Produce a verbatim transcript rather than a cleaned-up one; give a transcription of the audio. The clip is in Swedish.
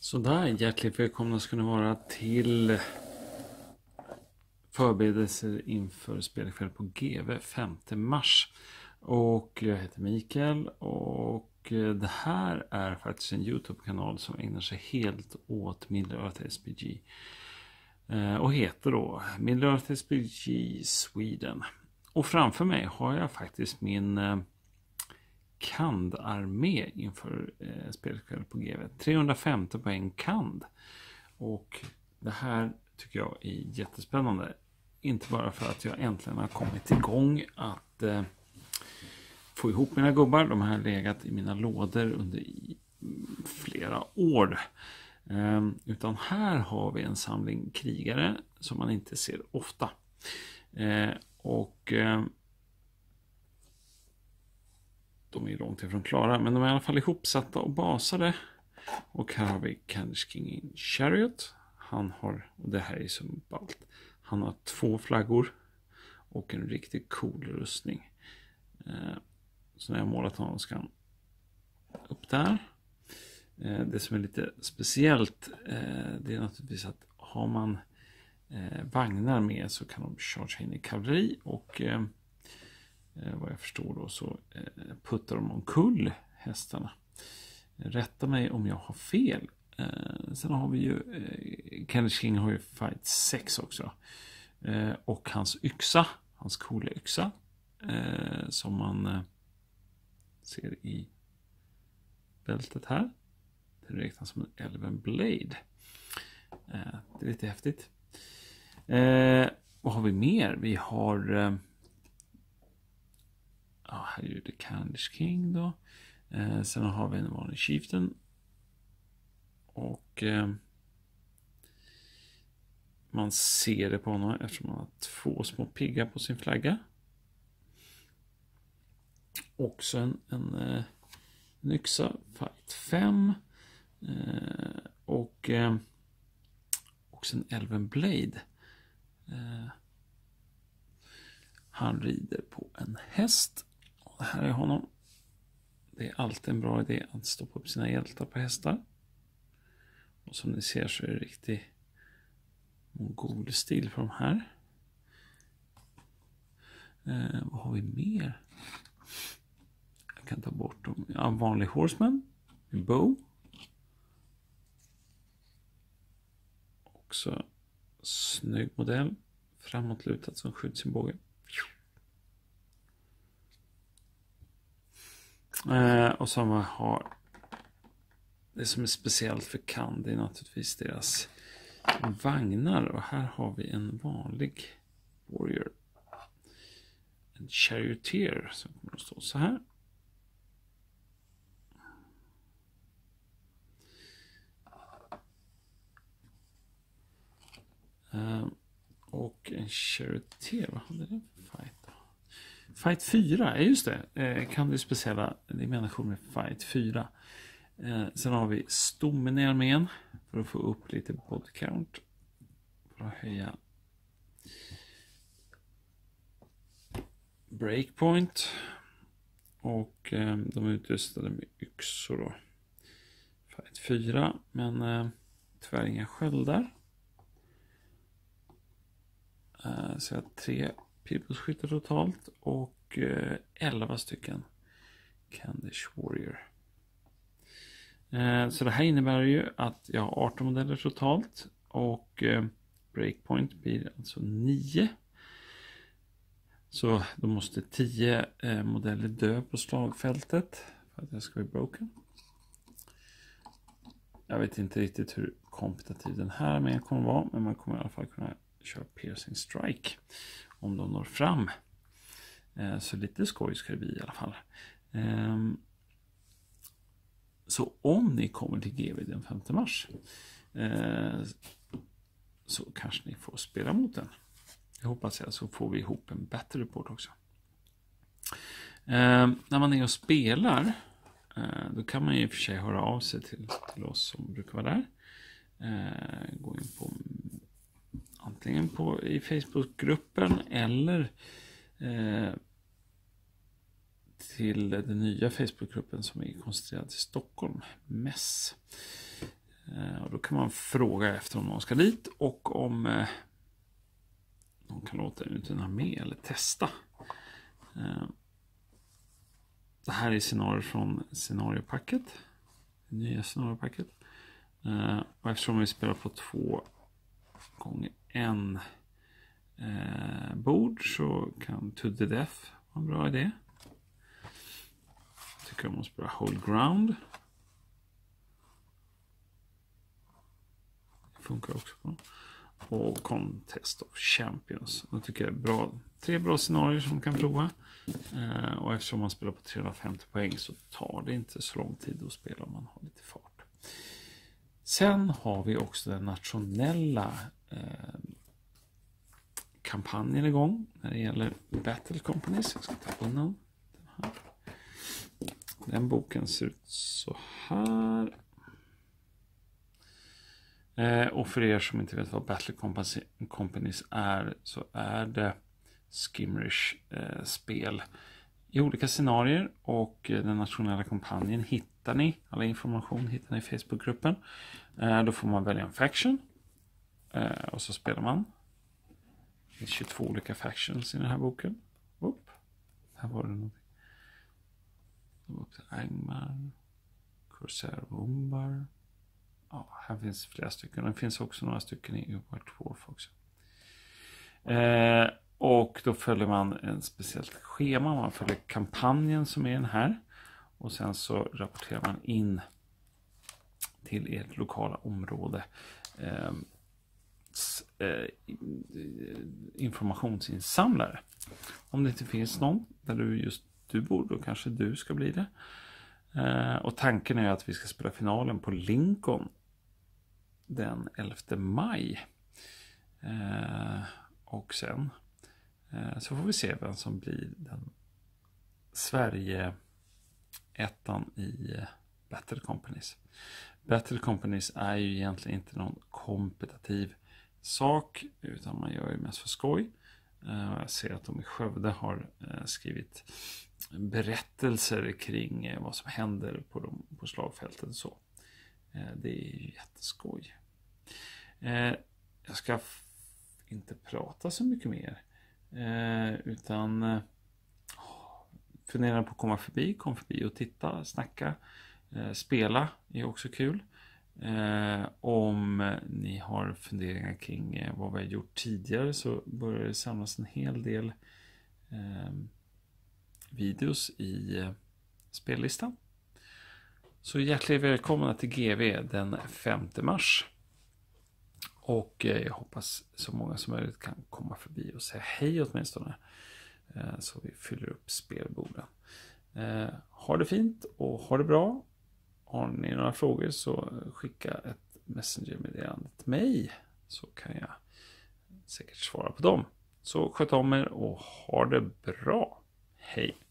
Så där, hjärtligt välkomna ska ni vara till förberedelser inför spelkväll på G V femte mars. Och jag heter Mikael och det här är faktiskt en YouTube-kanal som ägnar sig helt åt Middle-earth S P G. Och heter då Middle-earth S P G Sweden. Och framför mig har jag faktiskt min Kand-armé inför eh, spelkväll på G V. trehundrafemtio poäng Kand. Och det här tycker jag är jättespännande. Inte bara för att jag äntligen har kommit igång att eh, få ihop mina gubbar. De har legat i mina lådor under i, flera år. Eh, utan här har vi en samling krigare som man inte ser ofta. Eh, och... Eh, De är långt ifrån klara, men de är i alla fall ihopsatta och basade. Och här har vi Kandis King in Chariot. Han har, och det här är så ballt, han har två flaggor och en riktigt cool rustning. Eh, så när jag målat honom ska han upp där. Eh, det som är lite speciellt eh, det är naturligtvis att har man eh, vagnar med så kan de charge in i kavalleri och eh, vad jag förstår då så eh, puttar de omkull hästarna. Rätta mig om jag har fel. Eh, sen har vi ju eh, Kandis King har ju fight sex också. Eh, och hans yxa, hans coola yxa eh, som man eh, ser i bältet här. Det räknas som en Elven Blade. Eh, det är lite häftigt. Eh, vad har vi mer? Vi har eh, Ja, här är det Kandis King då. Eh, sen har vi en vanlig chieftain. Och eh, man ser det på honom eftersom man har två små piggar på sin flagga. Också en, en, en, en yxa, fight fem. Eh, och eh, också en Elven Blade. Eh, han rider på en häst. Här är honom. Det är alltid en bra idé att stoppa upp sina hjältar på hästar. Och som ni ser så är det riktigt mongolstil på de här. Eh, vad har vi mer? Jag kan ta bort dem. Ja, vanlig horseman. En bow. Också snygg modell. Framåtlutat som skjuts sin båge. Eh, och som har det som är speciellt för Kand är naturligtvis deras vagnar. Och här har vi en vanlig warrior. En charioteer som kommer att stå så här. Eh, och en charioteer, vad hade den för fight då? Fight fyra, är just det. Eh, kan du speciella dimension med Fight fyra. Eh, sen har vi stommen i armén för att få upp lite body count. För att höja breakpoint. Och eh, de är utrustade med yxor då. Fight fyra, men eh, tyvärr inga sköldar. Eh, så jag har tre pilbågsskyttar totalt och eh, elva stycken Kandis Warrior. Eh, så det här innebär ju att jag har arton modeller totalt och eh, breakpoint blir alltså nio. Så då måste tio eh, modeller dö på slagfältet för att jag ska bli broken. Jag vet inte riktigt hur kompetitiv den här med kommer vara, men man kommer i alla fall kunna köra piercing strike om de når fram. Eh, så lite skoj ska det bli i alla fall. Eh, så om ni kommer till G V den femte mars eh, så kanske ni får spela mot den. Jag hoppas jag, så får vi ihop en battle report också. Eh, när man är och spelar eh, då kan man ju i och för sig höra av sig till, till oss som brukar vara där. Eh, gå in på antingen på, i Facebookgruppen eller eh, till den nya Facebookgruppen som är koncentrerad till Stockholm, M E S. Eh, och då kan man fråga efter om någon ska dit och om eh, någon kan låta ut en armé eller testa. Eh, det här är scenarier från scenariopacket. Det nya scenariopacket. Eh, och eftersom vi spelar på två gånger en eh, bord så kan To the Death vara en bra idé. Jag tycker om att spela Hold Ground. Det funkar också bra. Och Contest of Champions. Jag tycker det är bra. Tre bra scenarier som man kan prova. Eh, och eftersom man spelar på trehundrafemtio poäng så tar det inte så lång tid att spela om man har lite fart. Sen har vi också den nationella eh, kampanjen igång när det gäller Battle Companies. Jag ska ta undan den här. Den boken ser ut så här. Eh, och för er som inte vet vad Battle Companies är så är det skimmerish eh, spel i olika scenarier, och eh, den nationella kampanjen hittar ni, alla information hittar ni i Facebookgruppen. Eh, då får man välja en faction eh, och så spelar man. Det finns tjugotvå olika factions i den här boken. Upp. Här var det någonting. Upp till Angmar, Corsair Umbar. Ja, här finns flera stycken. Det finns också några stycken i White Dwarf också. Eh, och då följer man en speciellt schema. Man följer kampanjen som är den här. Och sen så rapporterar man in till ert lokala område eh, eh, informationsinsamlare. Om det inte finns någon där du just du bor, då kanske du ska bli det. Eh, och tanken är att vi ska spela finalen på Lincoln den elfte maj. Eh, och sen eh, så får vi se vem som blir den Sverige ettan i eh, Battle Companies. Battle Companies är ju egentligen inte någon kompetitiv sak, utan man gör ju mest för skoj. Eh, jag ser att de i Skövde har eh, skrivit berättelser kring eh, vad som händer på, de, på slagfältet och så. Eh, det är ju jätteskoj. Eh, jag ska f- inte prata så mycket mer. Eh, utan eh, fundera på att komma förbi. Kom förbi och titta, snacka. Eh, spela är också kul. Eh, om ni har funderingar kring eh, vad vi har gjort tidigare, så börjar det samlas en hel del eh, videos i eh, spellistan. Så hjärtligt välkomna till G V den femte mars. Och eh, jag hoppas så många som möjligt kan komma förbi och säga hej åtminstone. Eh, så vi fyller upp spelborden. Eh, ha det fint och ha det bra. Har ni några frågor så skicka ett messenger-meddelande till mig, så kan jag säkert svara på dem. Så sköt om er och ha det bra. Hej!